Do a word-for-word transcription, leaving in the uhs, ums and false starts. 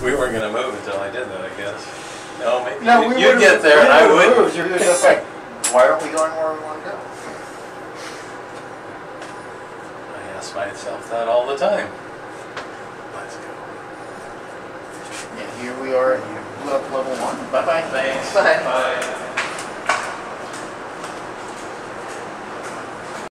We weren't going to move until I did that, I guess. No, maybe no, you, we you'd get there and I wouldn't. Moved. You're just like, why aren't we going where we want to go? I ask myself that all the time. Let's go. And here we are at level one. Bye-bye. Thanks. Bye. Bye.